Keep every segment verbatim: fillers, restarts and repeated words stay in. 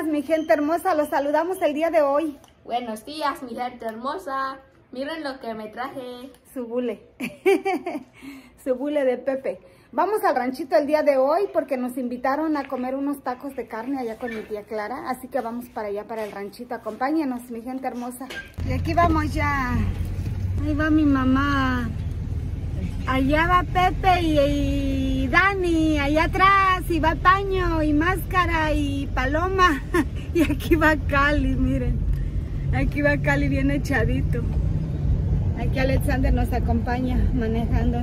días, mi gente hermosa, los saludamos el día de hoy. Buenos días, mi gente hermosa. Miren lo que me traje. Su bule. Su bule de Pepe. Vamos al ranchito el día de hoy porque nos invitaron a comer unos tacos de carne allá con mi tía Clara. Así que vamos para allá, para el ranchito. Acompáñenos, mi gente hermosa. Y aquí vamos ya. Ahí va mi mamá. Allá va Pepe y, y Dani, allá atrás, y va Paño, y Máscara, y Paloma. Y aquí va Cali, miren. Aquí va Cali bien echadito. Aquí Alexander nos acompaña manejando.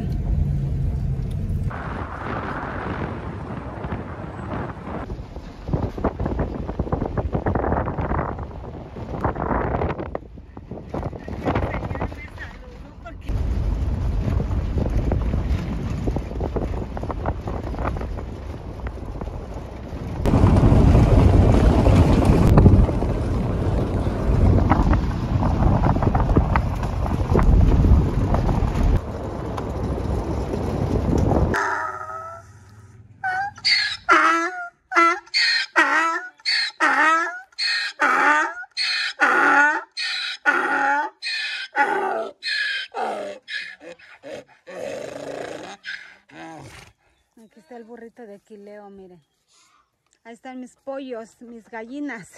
Aquí está el burrito de Quileo, miren. Ahí están mis pollos, mis gallinas.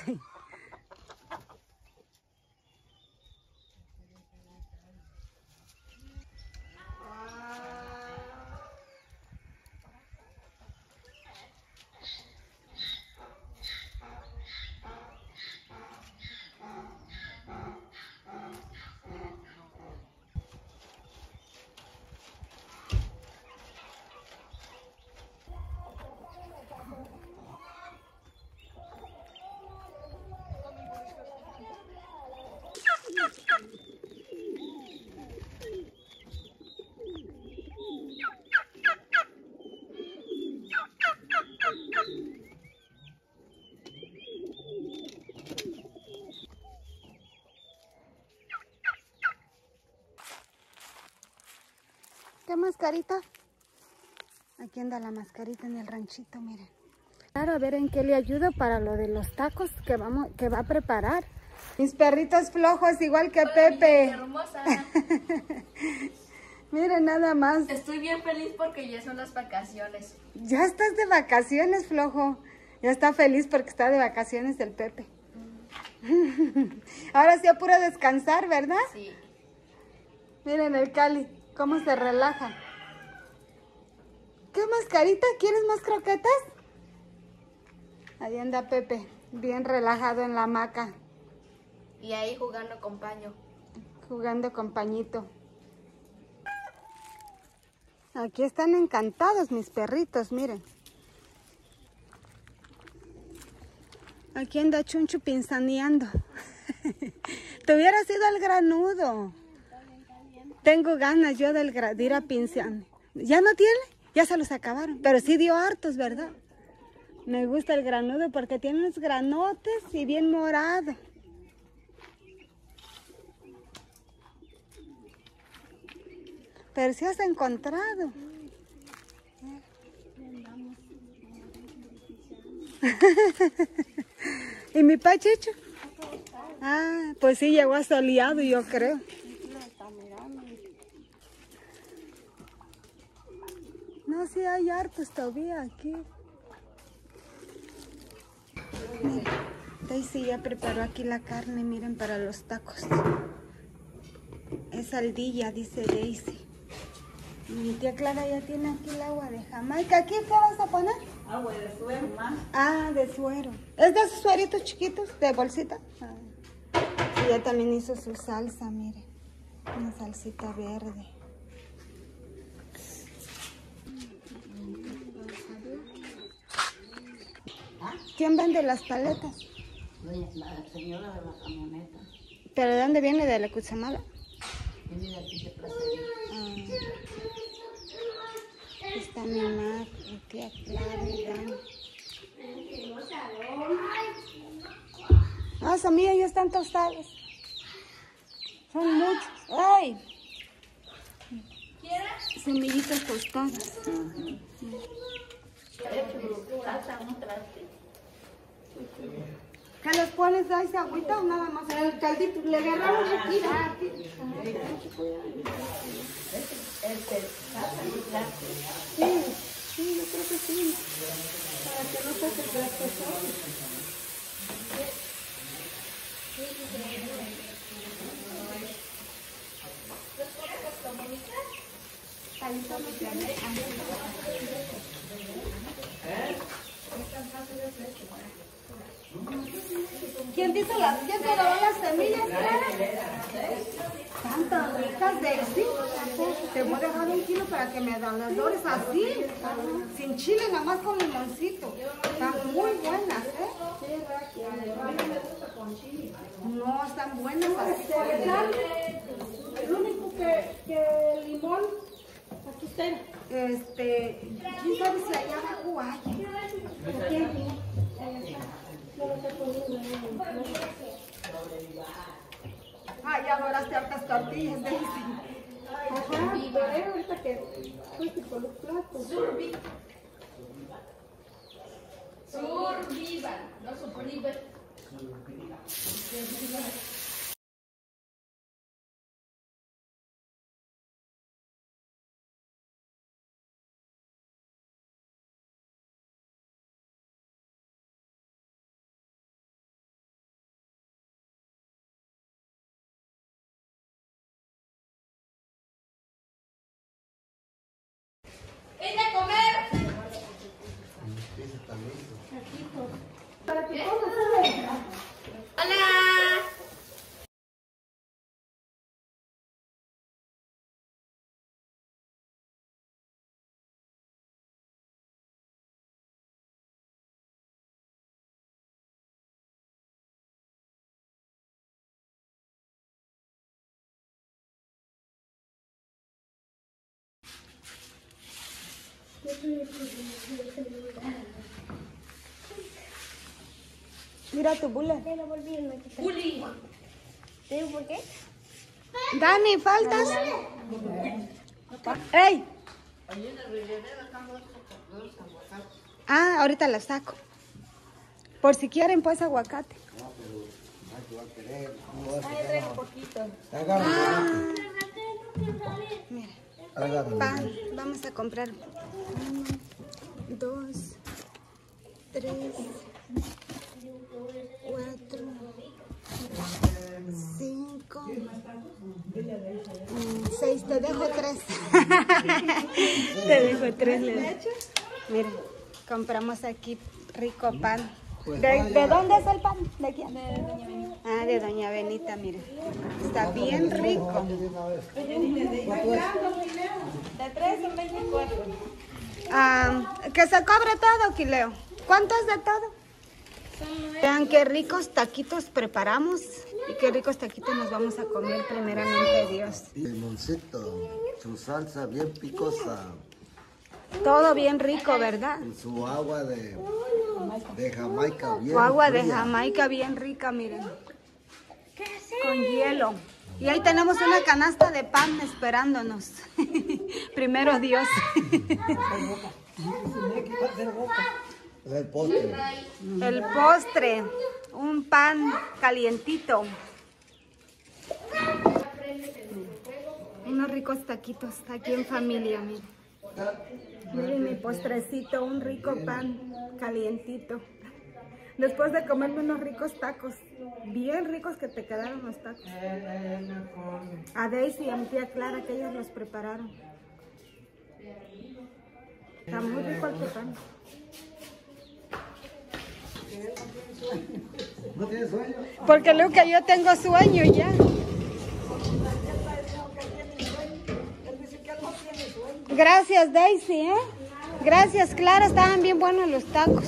¿Qué mascarita? Aquí anda la mascarita en el ranchito, miren. Claro, a ver en qué le ayudo para lo de los tacos que vamos, que va a preparar. Mis perritos flojos, igual que Hola, Pepe. mi hermosa. Miren nada más. Estoy bien feliz porque ya son las vacaciones. Ya estás de vacaciones, flojo. Ya está feliz porque está de vacaciones el Pepe. Mm. Ahora sí apura descansar, ¿verdad? Sí. Miren el Cali, cómo se relaja. ¿Qué mascarita? ¿Quieres más croquetas? Ahí anda Pepe, bien relajado en la hamaca. Y ahí jugando con Paño. Jugando con Pañito. Aquí están encantados mis perritos, miren. Aquí anda Chunchu pinzaneando. Te hubiera sido el granudo. Tengo ganas yo del gra de ir a pinzar. ¿Ya no tiene? Ya se los acabaron. Pero sí dio hartos, ¿verdad? Me gusta el granudo porque tiene unos granotes y bien morado. Pero sí has encontrado. ¿Y mi pachicho? Ah, pues sí, llegó asoleado, yo creo. No, sí hay hartos todavía aquí. Miren, Daisy ya preparó aquí la carne, miren, para los tacos. Es aldilla, dice Daisy. Mi tía Clara ya tiene aquí el agua de Jamaica. ¿Aquí qué vas a poner? Agua de suero, más. Ah, de suero. ¿Es de esos sueritos chiquitos, de bolsita? Ah. Y ya también hizo su salsa, miren. Una salsita verde. ¿Quién vende las paletas? La señora de la camioneta. ¿Pero de dónde viene? ¿De la Cuchamala? Viene de aquí de Placería. Ah. Está mi mamá, mi tía Clara y Dani. Ah, Samía, ya están tostados. Son muchos. ¡Ay! ¿Quieres? Semillitas tostadas. pones a esa agüita o nada más? El caldito, le agarramos un poquito. Sí, sí, yo creo que sí. Para que no se se graciosón. ¿Quién te hizo las, quién te lavó las semillas, Clara? Tantas ricas, Daisy. Te voy a dejar un kilo para que me dan las dores así, sin chile, nada más con limoncito. Están muy buenas, ¿eh? No, están buenas así. El único que, que el limón, aquí está. Este, ¿quién sabe si allá abajo hay? ¿Quién? Ah, ya doraste hartas tortillas, Daisy. Ajá, doré ahorita que fuiste por los platos. Survival. Survival, no survival. ¡Ven a comer! Para que comas, ¡Hola! mira tu bula. Juli. ¿Te digo por qué? Dani, faltas. ¡Ey! Ah, ahorita la saco. Por si quieren, pues aguacate. Mira, pan, vamos a comprar uno, dos, tres, cuatro, cinco, seis. Te dejo tres. Te dejo tres. Miren, compramos aquí rico pan. ¿De, ¿De dónde es el pan? ¿De quién? De Doña Benita. Ah, de Doña Benita, miren. Está bien rico. De tres son veinticuatro. Ah, que se cobre todo, Quileo. ¿Cuánto es de todo? Vean qué ricos taquitos preparamos y qué ricos taquitos nos vamos a comer primeramente, Dios. Limoncito, su salsa bien picosa, Todo bien rico, ¿verdad? y su agua de, de Jamaica bien Su agua de fría. Jamaica bien rica, miren. Con hielo. Y ahí tenemos una canasta de pan esperándonos. Primero Dios. El postre. El postre, un pan calientito. Unos ricos taquitos aquí en familia, miren. Miren mi postrecito, un rico pan calientito. Después de comerme unos ricos tacos, bien ricos que te quedaron los tacos. A Daisy y a mi tía Clara, que ellos los prepararon. Está muy rico el pan. ¿No tienes sueño? Porque luego que yo tengo sueño ya. Gracias, Daisy, ¿eh? Gracias, Clara, estaban bien buenos los tacos.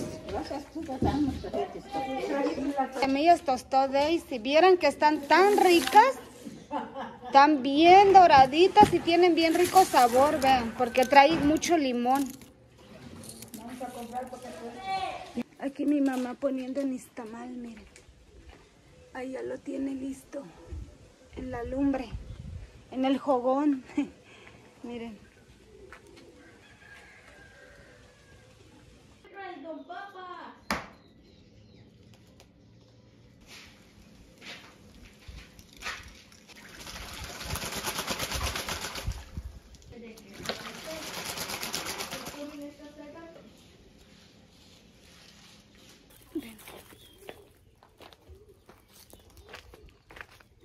Semillas tostó Daisy. ¿Vieron que están tan ricas? Están bien doraditas y tienen bien rico sabor, vean, porque trae mucho limón. Aquí mi mamá poniendo nixtamal, miren. Ahí ya lo tiene listo. En la lumbre, en el fogón. Miren.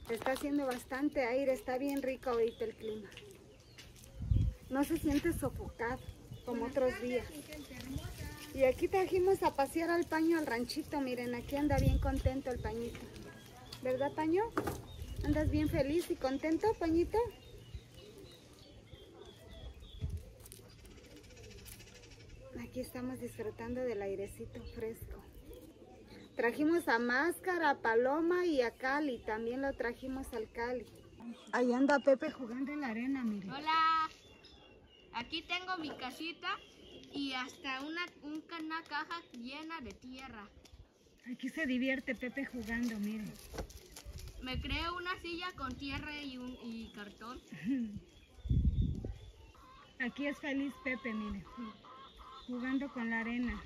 Está haciendo bastante aire, está bien rico ahorita el clima. No se siente sofocado como otros días. Y aquí trajimos a pasear al Paño al ranchito. Miren, aquí anda bien contento el Pañito. ¿Verdad, Paño? ¿Andas bien feliz y contento, Pañito? Aquí estamos disfrutando del airecito fresco. Trajimos a Máscara, a Paloma y a Cali. También lo trajimos al Cali. Ahí anda Pepe jugando en la arena, miren. Hola. Aquí tengo mi casita y hasta una, un, una caja llena de tierra. Aquí se divierte Pepe jugando, miren. Me creé una silla con tierra y, un, y cartón. Aquí es feliz Pepe, miren. Jugando con la arena.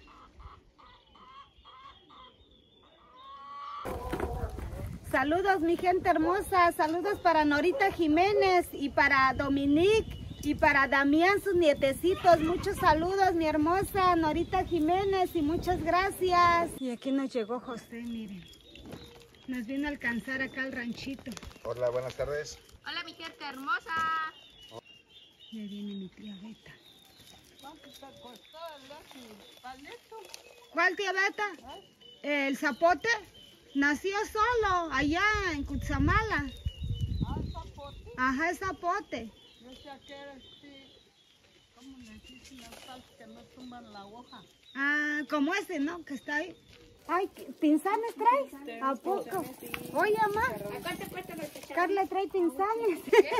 Saludos mi gente hermosa, saludos para Norita Jiménez y para Dominique y para Damián, sus nietecitos. Muchos saludos mi hermosa Norita Jiménez y muchas gracias. Y aquí nos llegó José, miren. Nos vino a alcanzar acá al ranchito. Hola, buenas tardes. Hola mi gente hermosa. Ya viene mi tía Beta. ¿Cuál tía Beta? ¿El zapote? Nació solo allá en Cutzamala. Ah, el zapote. Ajá, el zapote. Yo sé que era este, ¿cómo le dicen las tal que no tumban la hoja? Ah, como ese, ¿no? Que está ahí. Ay, ¿pinzanes traes? ¿A poco? Oye, mamá. Carla trae pinzanes.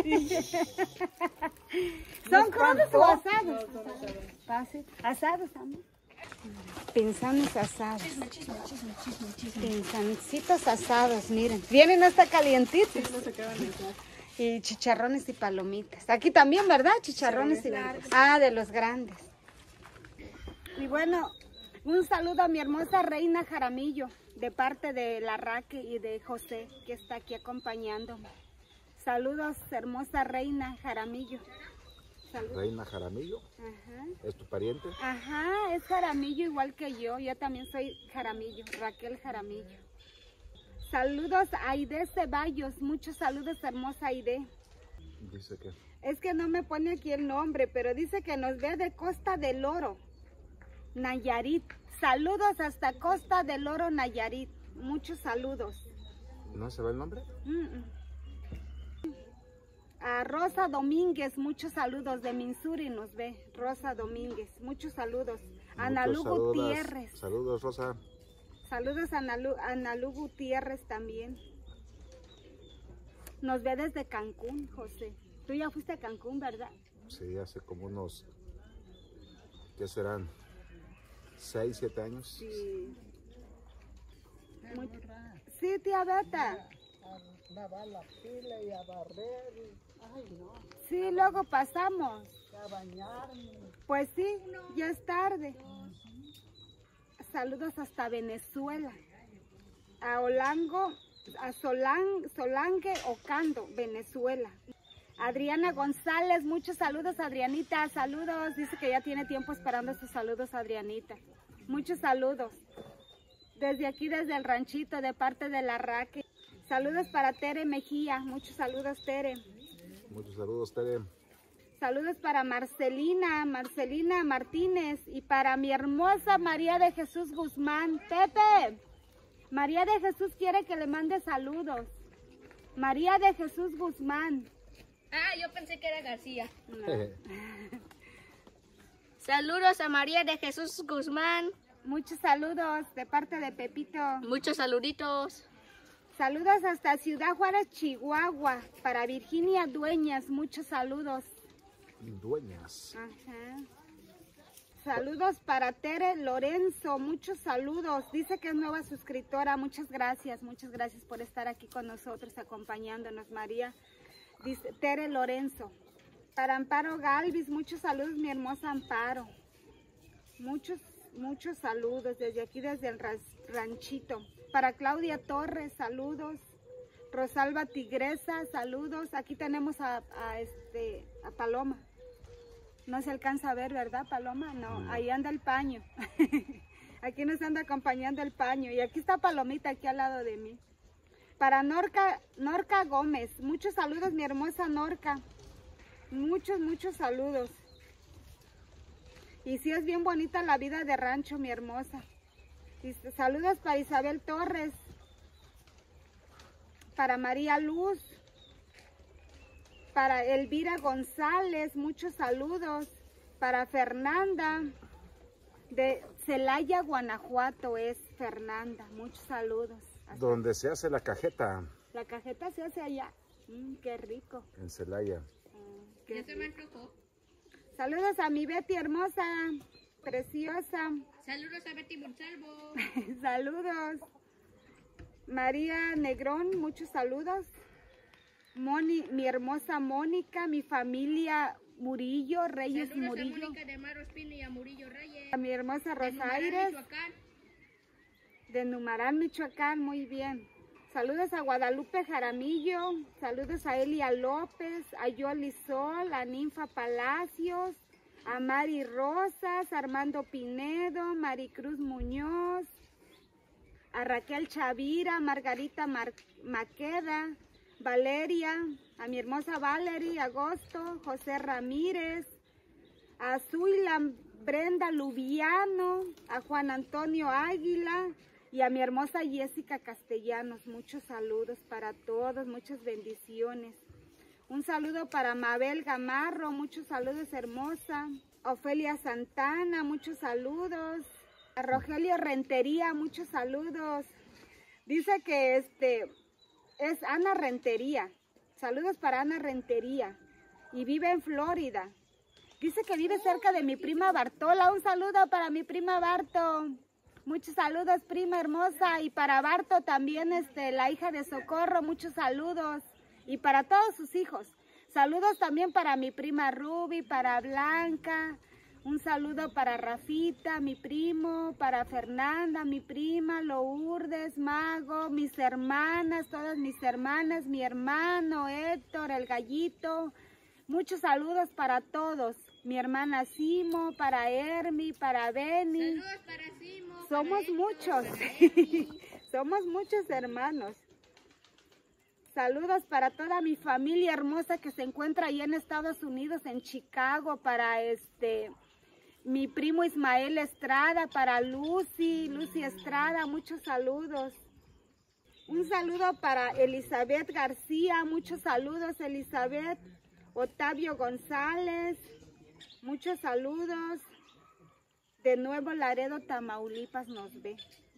¿Son crudos o asados? Fácil. Asados, amor. Pinzanes asados. Pinzancitos asados, miren. Vienen hasta calientitos. Y chicharrones y palomitas. Aquí también, ¿verdad? Chicharrones y palomitas. Ah, de los grandes. Y bueno, un saludo a mi hermosa Reina Jaramillo, de parte de la Raque y de José, que está aquí acompañándome. Saludos, hermosa Reina Jaramillo. Saludos. Reina Jaramillo. Ajá. ¿Es tu pariente? Ajá, es Jaramillo igual que yo. Yo también soy Jaramillo, Raquel Jaramillo. Saludos a Aide Ceballos. Muchos saludos, hermosa Aide. Dice que... Es que no me pone aquí el nombre, pero dice que nos ve de Costa del Oro, Nayarit. Saludos hasta Costa del Oro, Nayarit. Muchos saludos. ¿No se ve el nombre? Mm -mm. A Rosa Domínguez, muchos saludos. De Minsuri nos ve, Rosa Domínguez. Muchos saludos. Analú Gutiérrez. Saludos, Rosa. Saludos a Analú, Analú Gutiérrez también. Nos ve desde Cancún, José. Tú ya fuiste a Cancún, ¿verdad? Sí, hace como unos... ¿Qué serán? ¿Seis, siete años? Sí. Muy... Sí, tía Beta. A lavar la pila y a barrer. Y... Ay, no. Sí, luego pasamos. A bañarme. Pues sí, ya es tarde. Saludos hasta Venezuela. A Olango, a Solan, Solange Ocando, Venezuela. Adriana González, muchos saludos, Adrianita. Saludos, dice que ya tiene tiempo esperando sus saludos, Adrianita. Muchos saludos. Desde aquí, desde el ranchito, de parte de la Raque. Saludos para Tere Mejía. Muchos saludos, Tere. Muchos saludos, Tere. Saludos para Marcelina, Marcelina Martínez y para mi hermosa María de Jesús Guzmán. Pepe, María de Jesús quiere que le mande saludos. María de Jesús Guzmán. Ah, yo pensé que era García. No. Saludos a María de Jesús Guzmán. Muchos saludos de parte de Pepito. Muchos saluditos. Saludos hasta Ciudad Juárez, Chihuahua. Para Virginia Dueñas, muchos saludos. Dueñas. Ajá. Saludos para Tere Lorenzo, muchos saludos. Dice que es nueva suscriptora. Muchas gracias, muchas gracias por estar aquí con nosotros, acompañándonos, María. Dice Tere Lorenzo. Para Amparo Galvis, muchos saludos, mi hermosa Amparo. Muchos, muchos saludos desde aquí, desde el ranchito. Para Claudia Torres, saludos. Rosalba Tigresa, saludos. Aquí tenemos a, a, este, a Paloma. No se alcanza a ver, ¿verdad, Paloma? No, ahí anda el paño. Aquí nos anda acompañando el paño. Y aquí está Palomita, aquí al lado de mí. Para Norca, Norca Gómez, muchos saludos, mi hermosa Norca. Muchos, muchos saludos. Y sí es bien bonita la vida de rancho, mi hermosa. Y saludos para Isabel Torres. Para María Luz. Para Elvira González, muchos saludos. Para Fernanda. De Celaya, Guanajuato es Fernanda. Muchos saludos. Hasta Donde se hace la cajeta. la cajeta se hace allá. Mm, qué rico. En Celaya. Mm, qué Ya se me rico. antojó. Saludos a mi Betty hermosa, preciosa. Saludos a Betty Monsalvo. Saludos. María Negrón, muchos saludos. Moni, mi hermosa Mónica, mi familia Murillo, Reyes Saludos Murillo. a Mónica de Maro Espino y a Murillo Reyes. A mi hermosa De Numarán, Rosaires, Michoacán. de Numarán, Michoacán, muy bien. Saludos a Guadalupe Jaramillo, saludos a Elia López, a Yoli Sol, a Ninfa Palacios, a Mari Rosas, Armando Pinedo, Maricruz Muñoz, a Raquel Chavira, Margarita Mar Maqueda, Valeria, a mi hermosa Valerie Agosto, José Ramírez, a Zuila Brenda Lubiano, a Juan Antonio Águila y a mi hermosa Jessica Castellanos. Muchos saludos para todos, muchas bendiciones. Un saludo para Mabel Gamarro, muchos saludos hermosa. Ofelia Santana, muchos saludos. A Rogelio Rentería, muchos saludos. Dice que este es Ana Rentería. Saludos para Ana Rentería. Y vive en Florida. Dice que vive cerca de mi prima Bartola. Un saludo para mi prima Barto. Muchos saludos, prima hermosa. Y para Barto también, este, la hija de Socorro, muchos saludos. Y para todos sus hijos. Saludos también para mi prima Ruby, para Blanca. Un saludo para Rafita, mi primo, para Fernanda, mi prima, Lourdes, Mago, mis hermanas, todas mis hermanas, mi hermano Héctor, el gallito. Muchos saludos para todos. Mi hermana Simo, para Hermi, para Beni. Saludos para Simo. Somos para muchos. Héctor, para Emi. Somos muchos hermanos. Saludos para toda mi familia hermosa que se encuentra ahí en Estados Unidos, en Chicago, para este mi primo Ismael Estrada, para Lucy, Lucy Estrada, muchos saludos. Un saludo para Elizabeth García, muchos saludos Elizabeth. Octavio González, muchos saludos. De Nuevo Laredo, Tamaulipas nos ve.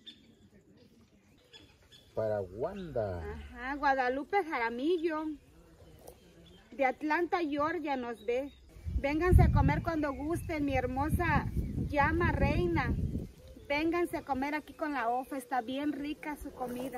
Para Wanda. Ajá, Guadalupe Jaramillo, de Atlanta, Georgia, nos ve. Vénganse a comer cuando gusten, mi hermosa Llama Reina. Vénganse a comer aquí con la O F A, está bien rica su comida.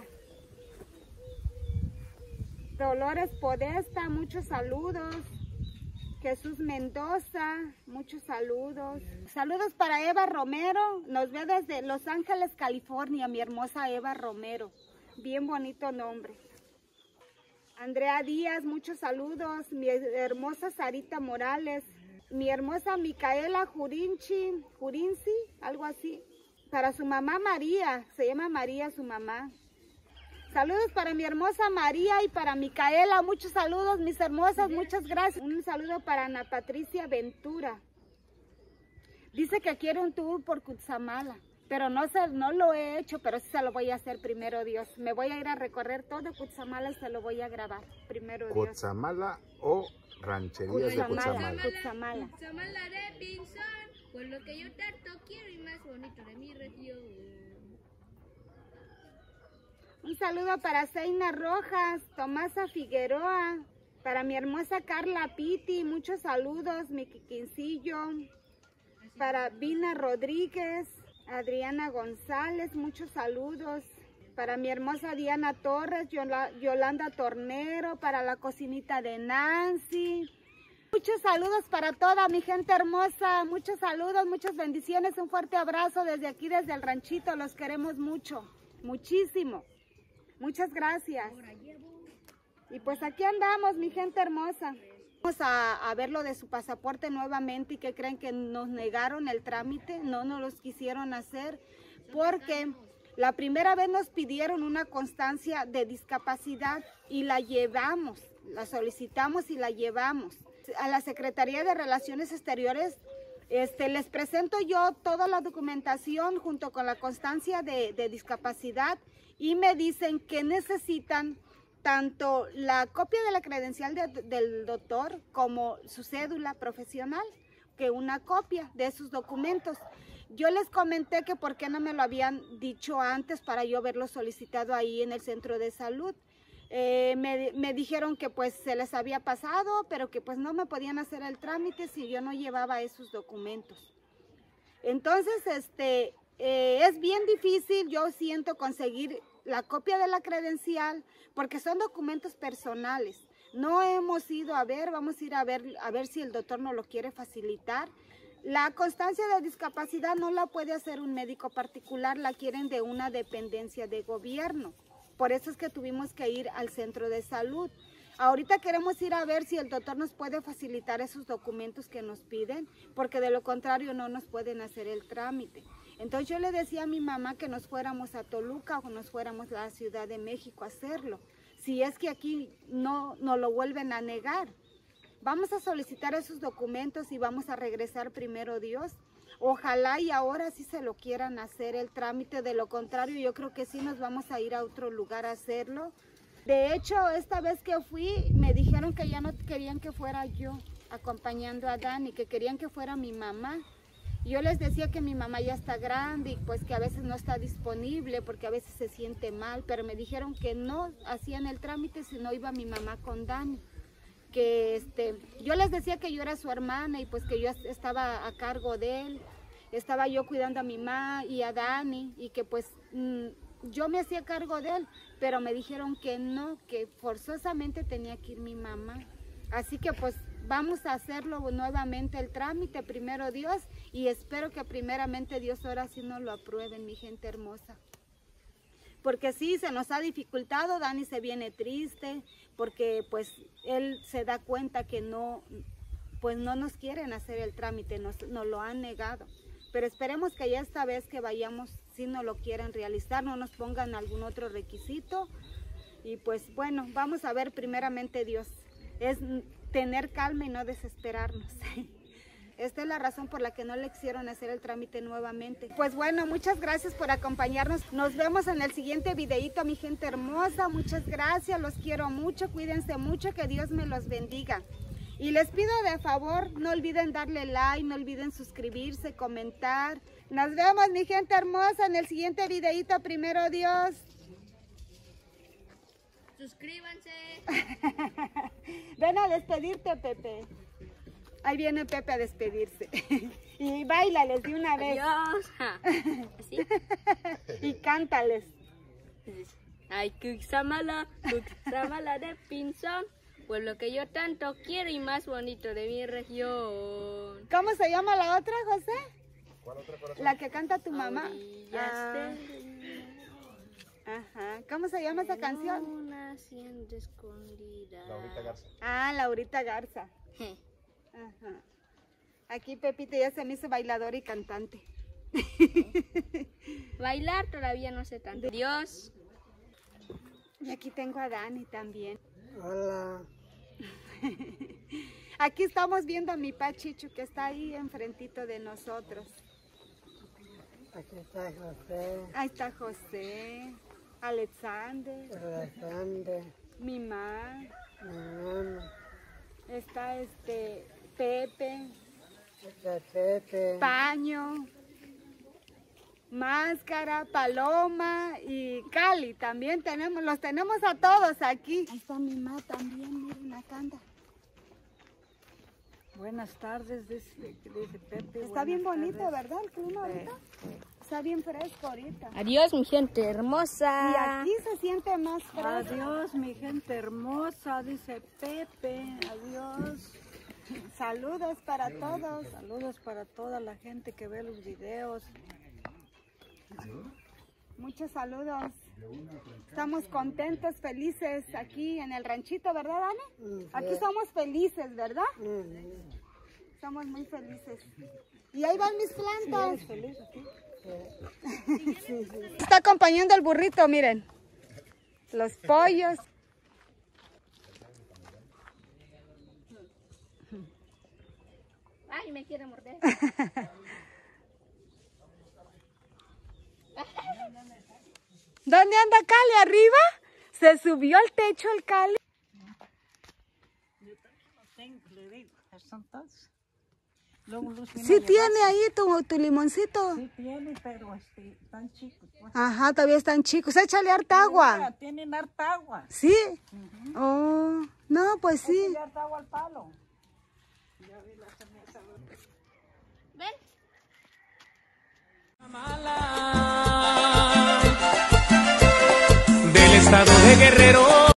Dolores Podesta, muchos saludos. Jesús Mendoza, muchos saludos. Saludos para Eva Romero, nos ve desde Los Ángeles, California, mi hermosa Eva Romero. Bien bonito nombre. Andrea Díaz, muchos saludos. Mi hermosa Sarita Morales. Mi hermosa Micaela Jurinchi, Jurinci, algo así. Para su mamá María, se llama María su mamá. Saludos para mi hermosa María y para Micaela. Muchos saludos, mis hermosas, muchas gracias. Un saludo para Ana Patricia Ventura. Dice que quiere un tour por Cutzamala. Pero no, se, no lo he hecho, pero sí se lo voy a hacer primero Dios. Me voy a ir a recorrer todo Cutzamala y se lo voy a grabar primero Dios. Cutzamala o rancherías de Cutzamala. Cutzamala. Cutzamala. Cutzamala de Pinzón, por lo que yo tanto quiero y más bonito de mi región. Un saludo para Zeina Rojas, Tomasa Figueroa, para mi hermosa Carla Piti, muchos saludos, mi Quiquincillo, para Vina Rodríguez, Adriana González, muchos saludos. Para mi hermosa Diana Torres, Yola, Yolanda Tornero, para la cocinita de Nancy. Muchos saludos para toda mi gente hermosa, muchos saludos, muchas bendiciones, un fuerte abrazo desde aquí, desde el ranchito, los queremos mucho, muchísimo. Muchas gracias. Y pues aquí andamos, mi gente hermosa. Vamos a, a ver lo de su pasaporte nuevamente y que creen que nos negaron el trámite, no nos los quisieron hacer porque La primera vez nos pidieron una constancia de discapacidad y la llevamos, la solicitamos y la llevamos. A la Secretaría de Relaciones Exteriores este, les presento yo toda la documentación junto con la constancia de, de discapacidad y me dicen que necesitan tanto la copia de la credencial de, del doctor como su cédula profesional, que una copia de esos documentos. Yo les comenté que por qué no me lo habían dicho antes para yo haberlo solicitado ahí en el centro de salud. Eh, me, me dijeron que pues se les había pasado, pero que pues no me podían hacer el trámite si yo no llevaba esos documentos. Entonces, este, eh, es bien difícil, yo siento, conseguir la copia de la credencial, porque son documentos personales. No hemos ido a ver, vamos a ir a ver, a ver si el doctor nos lo quiere facilitar. La constancia de discapacidad no la puede hacer un médico particular, la quieren de una dependencia de gobierno. Por eso es que tuvimos que ir al centro de salud. Ahorita queremos ir a ver si el doctor nos puede facilitar esos documentos que nos piden, porque de lo contrario no nos pueden hacer el trámite. Entonces yo le decía a mi mamá que nos fuéramos a Toluca o nos fuéramos a la Ciudad de México a hacerlo. Si es que aquí no nos lo vuelven a negar. Vamos a solicitar esos documentos y vamos a regresar primero Dios. Ojalá y ahora sí se lo quieran hacer el trámite, de lo contrario yo creo que sí nos vamos a ir a otro lugar a hacerlo. De hecho, esta vez que fui me dijeron que ya no querían que fuera yo acompañando a Dani, que querían que fuera mi mamá. Yo les decía que mi mamá ya está grande y pues que a veces no está disponible porque a veces se siente mal, pero me dijeron que no hacían el trámite si no iba mi mamá con Dani. Que este, yo les decía que yo era su hermana y pues que yo estaba a cargo de él, estaba yo cuidando a mi mamá y a Dani y que pues mmm, yo me hacía cargo de él, pero me dijeron que no, que forzosamente tenía que ir mi mamá. Así que pues vamos a hacerlo nuevamente el trámite, primero Dios, y espero que primeramente Dios ahora sí nos lo aprueben, mi gente hermosa. Porque sí, se nos ha dificultado, Dani se viene triste, porque pues él se da cuenta que no, pues no nos quieren hacer el trámite, nos, nos lo han negado. Pero esperemos que ya esta vez que vayamos, si nos lo quieren realizar, no nos pongan algún otro requisito. Y pues bueno, vamos a ver primeramente Dios, es tener calma y no desesperarnos. Esta es la razón por la que no le quisieron hacer el trámite nuevamente. Pues bueno, muchas gracias por acompañarnos. Nos vemos en el siguiente videito, mi gente hermosa. Muchas gracias, los quiero mucho, cuídense mucho, que Dios me los bendiga. Y les pido de favor, no olviden darle like, no olviden suscribirse, comentar. Nos vemos, mi gente hermosa, en el siguiente videito, primero Dios. Suscríbanse. Ven a despedirte, Pepe. Ahí viene Pepe a despedirse. Y bailales de una vez. Adiós. ¿Así? Y cántales. Ay, Cuxamala, Cuxamala de Pinzón, pueblo que yo tanto quiero y más bonito de mi región. ¿Cómo se llama la otra, José? ¿Cuál otra, corazón? La que canta tu mamá. Ah. Ajá. ¿Cómo se llama esa canción? Una hacienda escondida. Laurita Garza. Ah, Laurita Garza. Ajá. Aquí Pepito ya se me hizo bailador y cantante. Bailar todavía no sé tanto. Adiós. Y aquí tengo a Dani también. Hola. Aquí estamos viendo a mi Pachichu que está ahí enfrentito de nosotros. Aquí está José, Ahí está José, Alexander, Alexander, mi mamá, mi mamá, está este Pepe, está Pepe, Paño, Máscara, Paloma y Cali. También tenemos, los tenemos a todos aquí. Ahí está mi mamá también, miren acá anda. Buenas tardes, dice, dice Pepe. Está bien buenas bonito, tardes. ¿verdad? El clima ahorita. Está bien fresco ahorita. Adiós, mi gente hermosa. Y aquí se siente más fresco. Adiós, mi gente hermosa, dice Pepe. Adiós. Saludos para todos. Saludos para toda la gente que ve los videos. Muchos saludos. Estamos contentos, felices aquí en el ranchito, ¿verdad, Dani? Aquí somos felices, ¿verdad? Somos muy felices. Y ahí van mis plantas. ¿Eres feliz aquí? Sí, sí. Está acompañando el burrito, miren. Los pollos. Ay, me quiere morder. ¿Dónde anda Cali? ¿Arriba? ¿Se subió al techo el Cali? Son todos. Luego Luz vino Sí a tiene llevar. ahí tu, tu limoncito. Sí tiene, pero este, tan chicos. Pues. Ajá, todavía están chicos. Échale harta agua. Mira, tienen harta agua. ¿Sí? Oh, no, pues sí. Échale harta agua al palo. Ven. Del estado de Guerrero